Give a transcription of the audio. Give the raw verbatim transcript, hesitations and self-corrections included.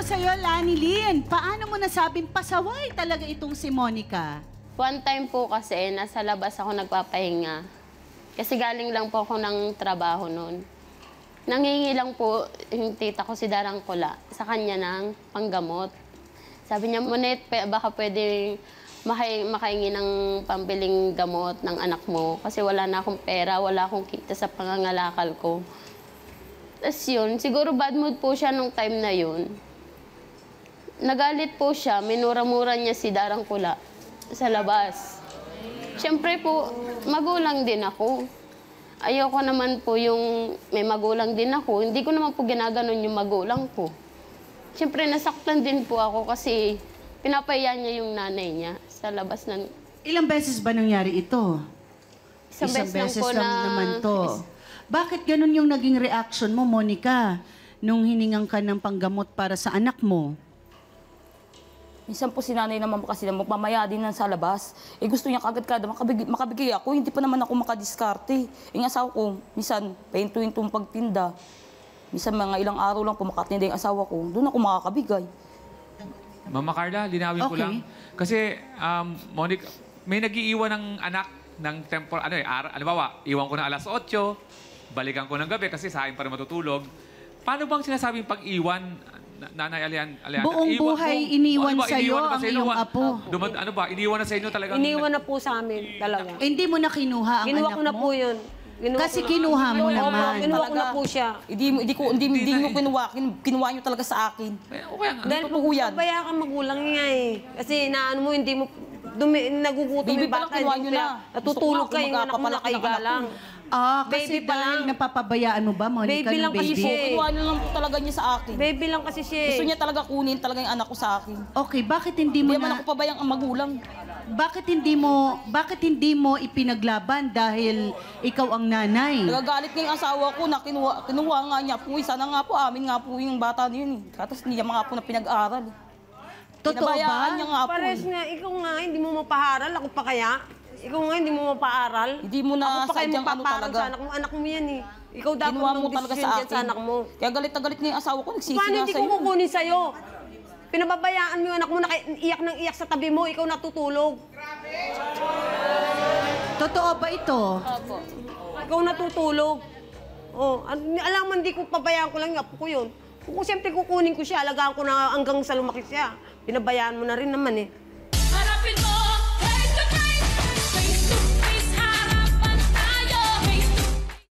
sa'yo, Lani Lynn. Paano mo nasabing pasaway talaga itong si Monica? One time po kasi, nasa labas ako nagpapahinga. Kasi galing lang po ako ng trabaho noon. Nangingi lang po yung tita ko si Darang Kula sa kanya ng panggamot. Sabi niya, Monet, baka pwede makahingi, makahingi ng pambiling gamot ng anak mo. Kasi wala na akong pera, wala akong kita sa pangangalakal ko. Tapos yun, siguro bad mood po siya nung time na yun. Nagalit po siya, minura-mura niya si Darang Kula sa labas. Siyempre po, magulang din ako. Ayoko naman po yung may magulang din ako. Hindi ko naman po ginaganon yung magulang ko. Siyempre, nasaktan din po ako kasi pinapahiya niya yung nanay niya sa labas ng... Ilang beses ba nangyari ito? Isang, Isang beses, beses lang po lang na... naman to. Bakit ganun yung naging reaction mo, Monica, nung hiningang ka ng panggamot para sa anak mo? Minsan po si nanay naman po kasi na magmamaya din na sa labas. Eh gusto niya kagad kada makabigay, makabigay ako, hindi pa naman ako makadiskarte. Eh ang asawa ko, minsan pahinto-hintong pagtinda. Minsan mga ilang araw lang po makatinda yung asawa ko, doon ako makakabigay. Mama Carla, linawin ko Okay. lang. Kasi, um, Monica, may nag-iiwan ng anak ng tempor... Ano eh, ara, alimbawa, iwan ko na alas otso, balikan ko ng gabi kasi sa akin pa rin matutulog. Paano bang sinasabing pag-iwan, Nanay Alian, Aliana? Buong Iwan buhay mo- iniwan ano ba, sa'yo iniwan na ba ang sa inyo? iyong apo. Dumad, ano ba, iniwan na sa inyo talagang... Iniwan na po sa amin, dalawa. Eh, hindi mo na kinuha ang Kinuha anak ko na mo? po yun. Kinuha Kasi ko na- kinuha mo Opo, naman. Kinuha ko na po siya. Hindi, mo- hindi ko, hindi, hindi nyo kinuha, kin- kinuha nyo talaga sa akin. Eh, okay nga. Dahil Totoo yan. pabaya ka magulang niya eh. Kasi naano mo, hindi mo, dumi, nagugutom Baby yung pa lang, bata. kinuha hindi nyo mo na. pina- Natutulog Gusto ko ka, nga, yung anak mo kumagapapalaki ng nakahiga anak ko. lang. Ah, kasi Baby pa dahil lang. napapabayaan mo ba, Monica, Baby ng lang kasi baby? siya. Kinuha nyo lang po talaga niya sa akin. Baby lang kasi siya eh. Gusto niya talaga kunin talaga yung anak ko sa akin. Okay, bakit hindi mo Hindi naman na... ako pabayang ang magulang. Bakit hindi mo bakit hindi mo ipinaglaban dahil ikaw ang nanay? Nagagalit nga yung asawa ko na kinuha, kinuha nga niya po. Sana nga po, amin nga po yung bata na yun. eh. Tapos hindi niya mga po na pinag-aaral. Totoo Pinabayaan niya ba? nga po. Pares eh. nga, ikaw nga, hindi mo mapaharal. Ako pa kaya? Ikaw nga, hindi mo mapaaral. Hindi mo na Ako pa kayo sadyang ano magpaparal talaga. sa anak mo. Anak mo yan eh. Ikaw dapat Kinuha mo mag talaga decision sa dyan akin. sa anak mo. Kaya galit na galit nga yung asawa ko, nagsisi Paano nga hindi ko sa'yo. kukunin sa'yo? Pinababayaan mo yung anak mo na iyak ng iyak sa tabi mo, ikaw natutulog. Totoo ba ito? Opo. Ikaw natutulog. Oh, an- alam mo, hindi ko pabayaan ko lang yung apo ko yun. Kung siyempre kukunin ko siya, alagaan ko na hanggang sa lumaki siya. Pinabayaan mo na rin naman eh.